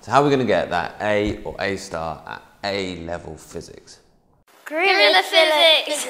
So how are we going to get that A or A star at A-level physics? GorillaPhysics!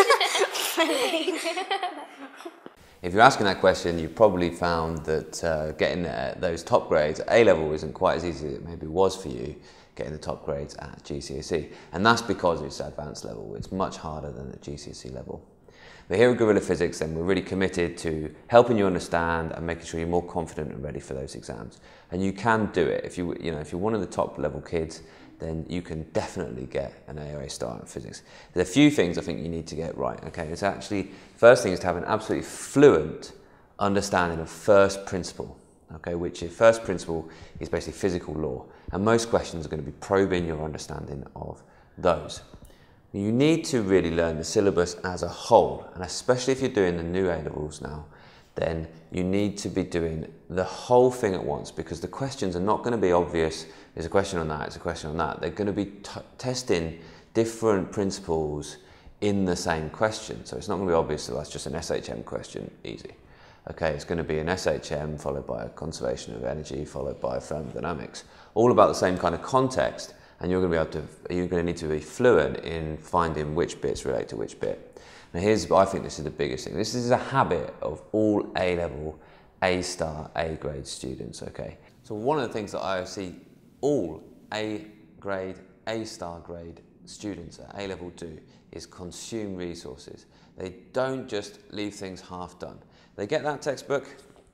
If you're asking that question, you probably found that getting those top grades at A-level isn't quite as easy as it maybe was for you getting the top grades at GCSE. And that's because it's advanced level. It's much harder than at GCSE level. But here at GorillaPhysics, then, we're really committed to helping you understand and making sure you're more confident and ready for those exams. And you can do it. If you're one of the top level kids, then you can definitely get an A or A star in physics. There's a few things I think you need to get right. Okay, it's actually, first thing is to have an absolutely fluent understanding of first principle. Okay, which is first principle is basically physical law, and most questions are going to be probing your understanding of those. You need to really learn the syllabus as a whole, and especially if you're doing the new A-levels now, then you need to be doing the whole thing at once, because the questions are not going to be obvious. There's a question on that, it's a question on that. They're going to be testing different principles in the same question. So it's not going to be obvious that that's just an SHM question, easy. Okay, it's going to be an SHM followed by a conservation of energy followed by thermodynamics. All about the same kind of context, and you're going to need to be fluent in finding which bits relate to which bit. Now I think this is the biggest thing. This is a habit of all A-level, A-star, A-grade students, okay? So one of the things that I see all A-grade, A-star grade students at A-level do is consume resources. They don't just leave things half done. They get that textbook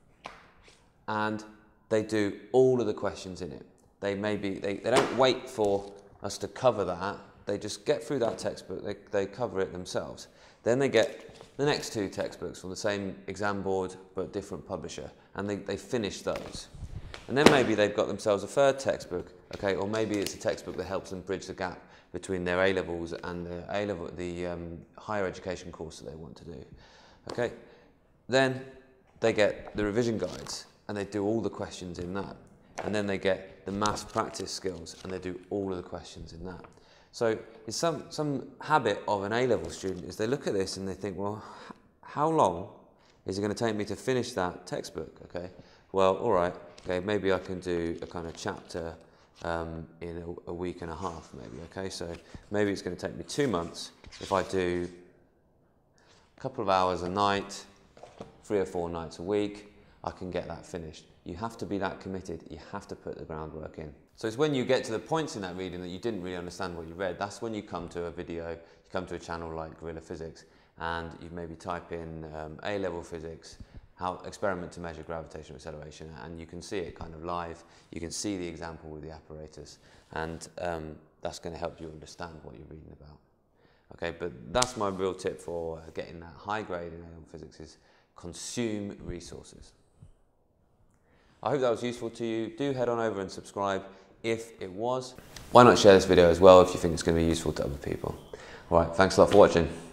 and they do all of the questions in it. They don't wait for us to cover that. They just get through that textbook, they cover it themselves. Then they get the next two textbooks from the same exam board but different publisher, and they finish those. And then maybe they've got themselves a third textbook, okay, or maybe it's a textbook that helps them bridge the gap between their A-levels and the higher education course that they want to do. Okay, then they get the revision guides and they do all the questions in that. And then they get the maths practice skills and they do all of the questions in that. So it's some habit of an A-level student is they look at this and they think, well, how long is it going to take me to finish that textbook? Okay, well, all right, okay, maybe I can do a kind of chapter in a week and a half, maybe. Okay, so maybe it's going to take me 2 months. If I do a couple of hours a night, 3 or 4 nights a week, I can get that finished. You have to be that committed. You have to put the groundwork in. So it's when you get to the points in that reading that you didn't really understand what you read, that's when you come to a video, you come to a channel like GorillaPhysics, and you maybe type in A-level physics, how experiment to measure gravitational acceleration, and you can see it kind of live. You can see the example with the apparatus, and that's going to help you understand what you're reading about. Okay, but that's my real tip for getting that high grade in A-level physics is consume resources. I hope that was useful to you. Do head on over and subscribe if it was. Why not share this video as well if you think it's going to be useful to other people. All right, thanks a lot for watching.